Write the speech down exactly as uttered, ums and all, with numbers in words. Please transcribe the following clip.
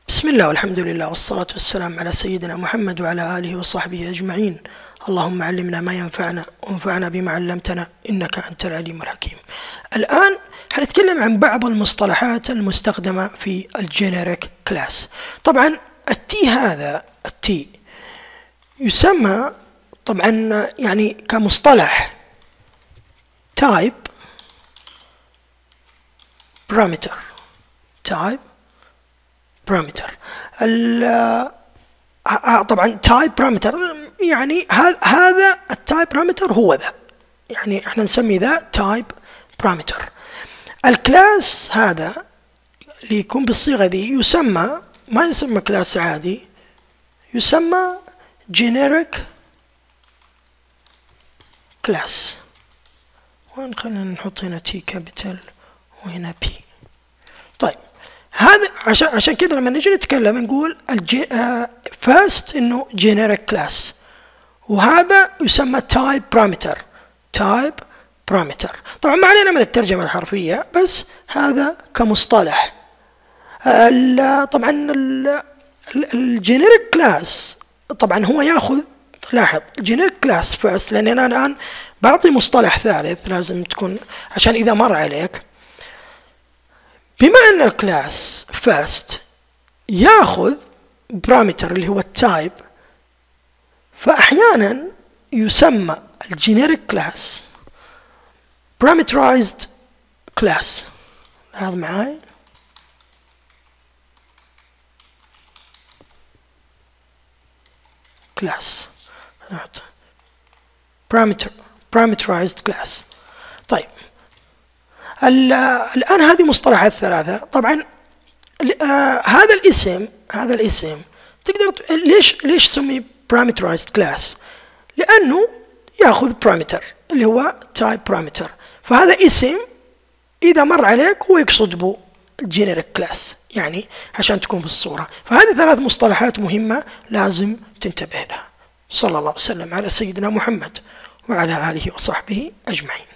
بسم الله والحمد لله والصلاة والسلام على سيدنا محمد وعلى آله وصحبه أجمعين. اللهم علمنا ما ينفعنا وانفعنا بما علمتنا إنك أنت العليم الحكيم. الآن حنتكلم عن بعض المصطلحات المستخدمة في الجينيريك كلاس. طبعا التي هذا التي يسمى طبعا يعني كمصطلح تايب بارامتر تايب بارامتر. طبعا تايب بارامتر يعني هذا التايب بارامتر هو ذا، يعني احنا نسمي ذا تايب بارامتر. الكلاس هذا اللي يكون بالصيغة دي يسمى ما يسمى كلاس عادي، يسمى generic كلاس. وين خلينا نحط هنا تي كابيتال وهنا بي. طيب هذا عشان عشان كذا لما نجي نتكلم نقول الجي فيرست انه جينيريك كلاس، وهذا يسمى تايب بارامتر تايب بارامتر. طبعا ما علينا من الترجمه الحرفيه، بس هذا كمصطلح. طبعا الجينيريك كلاس طبعا هو ياخذ، لاحظ الجينيريك كلاس فيرست، لان انا الان بعطي مصطلح ثالث لازم تكون عشان اذا مر عليك. بما ان الكلاس فيرست ياخذ بارامتر اللي هو التايب، فاحيانا يسمى الجينيريك كلاس parameterized كلاس. لاحظ معاي كلاس parameter parameterized كلاس. طيب الآن هذه مصطلحات ثلاثة. طبعا آه هذا الاسم هذا الاسم تقدر ليش ليش سمي parameterized كلاس؟ لأنه يأخذ بارامتر اللي هو type parameter، فهذا اسم إذا مر عليك هو يقصد به الجينيريك كلاس، يعني عشان تكون في الصورة. فهذه ثلاث مصطلحات مهمة لازم تنتبه لها. صلى الله وسلم على سيدنا محمد وعلى آله وصحبه أجمعين.